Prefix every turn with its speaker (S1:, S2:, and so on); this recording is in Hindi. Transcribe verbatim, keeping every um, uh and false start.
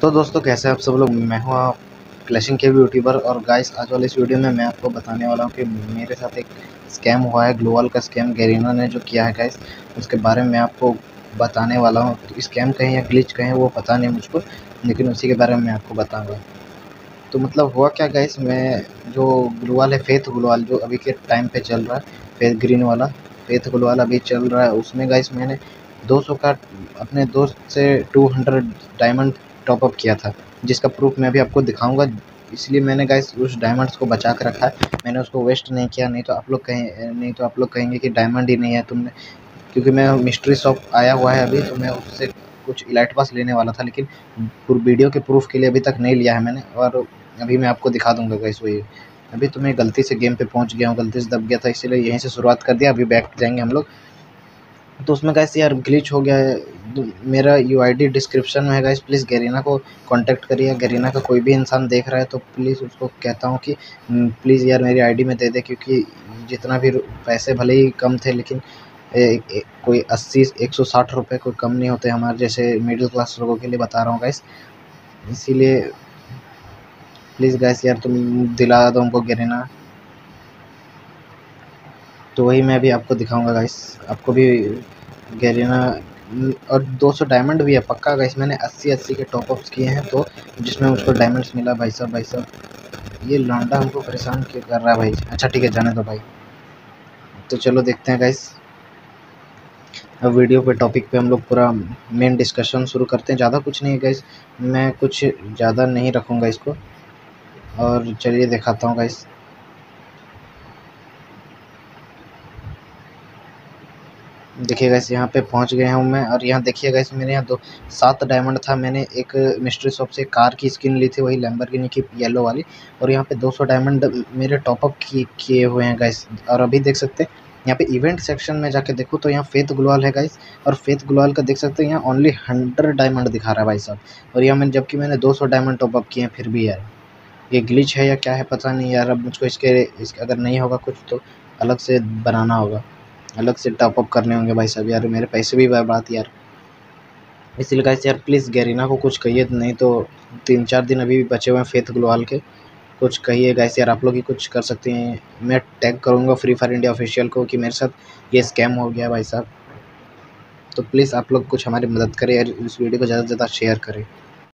S1: तो दोस्तों कैसे आप सब लोग। मैं हूँ आप क्लैशिंग के यूट्यूबर। और गाइस आज वाले इस वीडियो में मैं आपको बताने वाला हूँ कि मेरे साथ एक स्कैम हुआ है, ग्लोवाल का स्कैम गैरीना ने जो किया है गाइस, उसके बारे में आपको बताने वाला हूँ। तो स्कैम कहें या ग्लिच कहें वो पता नहीं मुझको, लेकिन उसी के बारे में मैं आपको बताऊँगा। तो मतलब हुआ क्या गाइस, मैं जो ग्लोवाल है, फेथ ग्लोवाल जो अभी के टाइम पे चल रहा है, फेथ ग्रीन वाला फेथ ग्लोवाल अभी चल रहा है, उसमें गाइस मैंने दो सौ का अपने दोस्त से दो सौ डायमंड टॉप अप किया था, जिसका प्रूफ मैं अभी आपको दिखाऊंगा। इसलिए मैंने गाइस उस डायमंड्स को बचा कर रखा है, मैंने उसको वेस्ट नहीं किया। नहीं तो आप लोग कहें नहीं तो आप लोग कहेंगे कि डायमंड ही नहीं है तुमने, क्योंकि मैं मिस्ट्री शॉप आया हुआ है अभी, तो मैं उससे कुछ इलाइट पास लेने वाला था, लेकिन वीडियो के प्रूफ के लिए अभी तक नहीं लिया है मैंने। और अभी मैं आपको दिखा दूंगा गाइस वही। अभी तो मैं गलती से गेम पे पहुंच गया हूँ, गलती से दब गया था, इसीलिए यहीं से शुरुआत कर दिया। अभी बैक जाएंगे हम लोग। तो उसमें गाइस यार ग्लिच हो गया है। मेरा यूआईडी डिस्क्रिप्शन में है गाइस, प्लीज़ गैरीना को कांटेक्ट करिए। गैरीना का कोई भी इंसान देख रहा है तो प्लीज़ उसको कहता हूँ कि प्लीज़ यार मेरी आईडी में दे दे, क्योंकि जितना भी पैसे भले ही कम थे, लेकिन ए, ए, कोई अस्सी एक सौ साठ रुपये कोई कम नहीं होते हमारे जैसे मिडिल क्लास लोगों के लिए, बता रहा हूँ गाइस। इसीलिए प्लीज़ गाइस यार तुम दिला दो हमको गैरीना। तो वही मैं अभी आपको दिखाऊंगा गाइस, आपको भी गैरीना। और दो सौ डायमंड भी है पक्का गाइस, मैंने अस्सी अस्सी के टॉप अप्स किए हैं, तो जिसमें मुझको डायमंड्स मिला। भाई साहब भाई साहब ये लौंडा हमको परेशान क्यों कर रहा है भाई। अच्छा ठीक है, जाने दो भाई। तो चलो देखते हैं गाइस, अब वीडियो पे टॉपिक पे हम लोग पूरा मेन डिस्कशन शुरू करते हैं। ज़्यादा कुछ नहीं है गाइस, मैं कुछ ज़्यादा नहीं रखूँगा इसको। और चलिए दिखाता हूँ गाइस। देखिए गाइस यहाँ पे पहुँच गया हूँ मैं, और यहाँ देखिए गाइस मेरे यहाँ दो सात डायमंड था। मैंने एक मिस्ट्री शॉप से कार की स्किन ली थी, वही लैम्बोर्गिनी की येलो वाली, और यहाँ पे दो सौ डायमंड मेरे टॉपअप किए हुए हैं गाइस। और अभी देख सकते हैं यहाँ पे इवेंट सेक्शन में जाके देखो तो यहाँ फेथ ग्लोवाल है गाइस, और फेथ ग्लोवाल का देख सकते हैं यहाँ ओनली हंड्रेड डायमंड दिखा रहा है भाई साहब। और यहाँ मैंने जबकि मैंने दो सौ डायमंड टॉपअप किए हैं, फिर भी यार ये ग्लिच है या क्या है पता नहीं यार। अब मुझको इसके, इसके अगर नहीं होगा कुछ तो अलग से बनाना होगा, अलग से टॉप अप करने होंगे भाई साहब। यार मेरे पैसे भी बर्बाद यार। इसलिए गाइस यार प्लीज़ गैरीना को कुछ कहिए, नहीं तो तीन चार दिन अभी भी बचे हुए हैं फेथ ग्लोवाल के। कुछ कहिए गाइस यार, आप लोग ही कुछ कर सकते हैं। मैं टैग करूँगा फ्री फायर इंडिया ऑफिशियल को कि मेरे साथ ये स्कैम हो गया भाई साहब। तो प्लीज़ आप लोग कुछ हमारी मदद करें यार, इस वीडियो को ज़्यादा से ज़्यादा शेयर करें।